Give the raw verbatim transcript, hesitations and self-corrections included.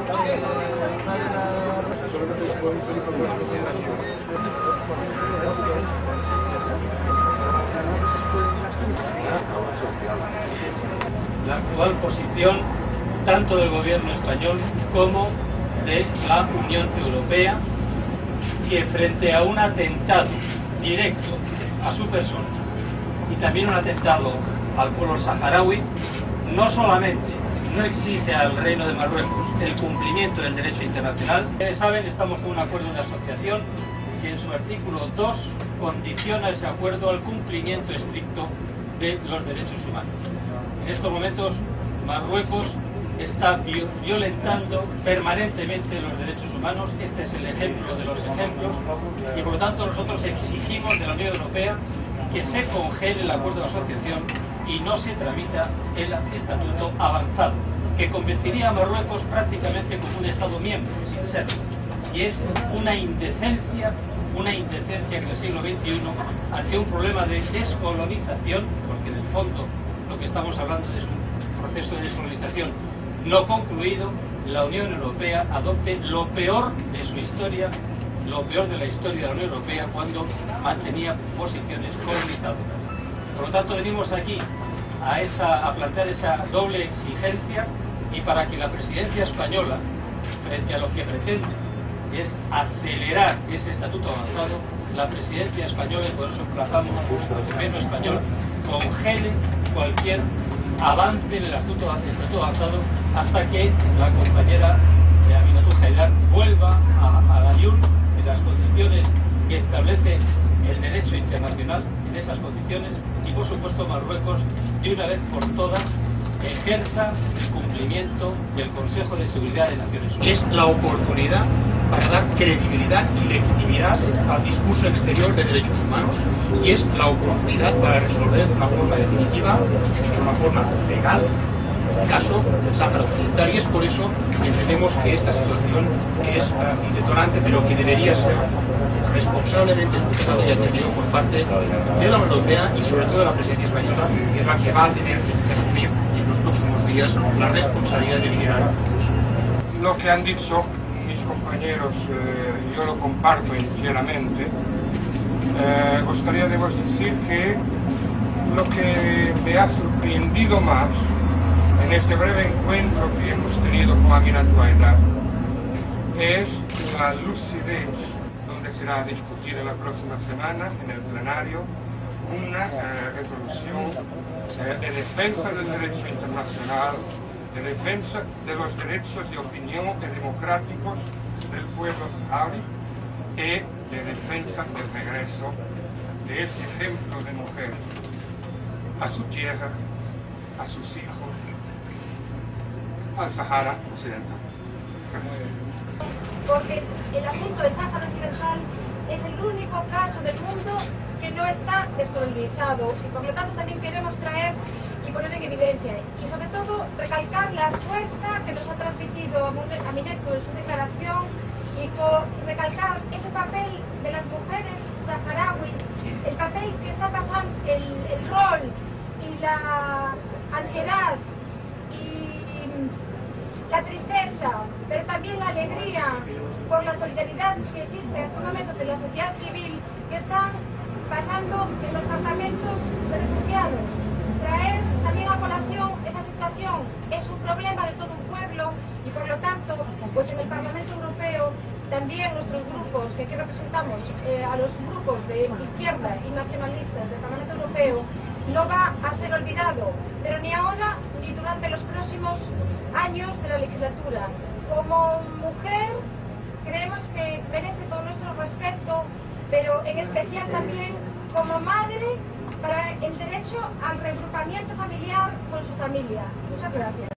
La actual posición tanto del gobierno español como de la Unión Europea, que frente a un atentado directo a su persona y también un atentado al pueblo saharaui, no solamente no exige al Reino de Marruecos el cumplimiento del derecho internacional. Ustedes saben, estamos con un acuerdo de asociación que en su artículo dos condiciona ese acuerdo al cumplimiento estricto de los derechos humanos. En estos momentos Marruecos está violentando permanentemente los derechos humanos. Este es el ejemplo de los ejemplos y por lo tanto nosotros exigimos de la Unión Europea que se congele el acuerdo de asociación y no se tramita el estatuto avanzado, que convertiría a Marruecos prácticamente como un Estado miembro, sin serlo. Y es una indecencia, una indecencia que en el siglo veintiuno, ante un problema de descolonización, porque en el fondo lo que estamos hablando es un proceso de descolonización no concluido, la Unión Europea adopte lo peor de su historia, lo peor de la historia de la Unión Europea cuando mantenía posiciones colonizadoras. Por lo tanto, venimos aquí a, esa, a plantear esa doble exigencia, y para que la presidencia española, frente a lo que pretende es acelerar ese estatuto avanzado, la presidencia española, y por eso emplazamos al gobierno español, congele cualquier avance en el estatuto, estatuto avanzado hasta que la compañera de Aminata Haidar vuelva a, a la I U N en las condiciones que establece el derecho internacional, en esas condiciones, y por supuesto Marruecos de una vez por todas ejerza el cumplimiento del Consejo de Seguridad de Naciones Unidas. Es la oportunidad para dar credibilidad y legitimidad al discurso exterior de derechos humanos, y es la oportunidad para resolver de una forma definitiva, de una forma legal, el caso del Sáhara Occidental, y es por eso que entendemos que esta situación es uh, un detonante, pero que debería ser responsablemente escuchado y atendido por parte de la Unión Europea y sobre todo de la presidencia española, que es la que va a tener que asumir en los próximos días la responsabilidad de liderar el proceso. Lo que han dicho mis compañeros, eh, yo lo comparto enteramente. Eh, gustaría debo decir que lo que me ha sorprendido más en este breve encuentro que hemos tenido con Aminata Haidar es la lucidez, donde será discutida la próxima semana en el plenario una eh, resolución eh, de defensa del derecho internacional, de defensa de los derechos de opinión y democráticos del pueblo saharaui y de defensa del regreso de ese ejemplo de mujer a su tierra, a sus hijos, al Sahara Occidental. Gracias. Porque el asunto del Sáhara Occidental es el único caso del mundo que no está descolonizado, y por lo tanto también queremos traer y poner en evidencia y sobre todo recalcar la fuerza que nos ha transmitido Aminata en su declaración, y por recalcar ese papel de las mujeres saharauis, el papel que está pasando, el, el rol y la ansiedad y la tristeza, pero también la alegría por la solidaridad que existe en estos momentos de la sociedad civil que están pasando en los campamentos de refugiados. Traer también a colación esa situación es un problema de todo un pueblo, y por lo tanto, pues en el Parlamento Europeo también nuestros grupos, que aquí representamos eh, a los grupos de izquierda y nacionalistas del Parlamento Europeo, no va a ser olvidado, pero ni ahora ni durante los próximos años de la legislatura. Como mujer creemos que merece todo nuestro respeto, pero en especial también como madre, para el derecho al reagrupamiento familiar con su familia. Muchas gracias.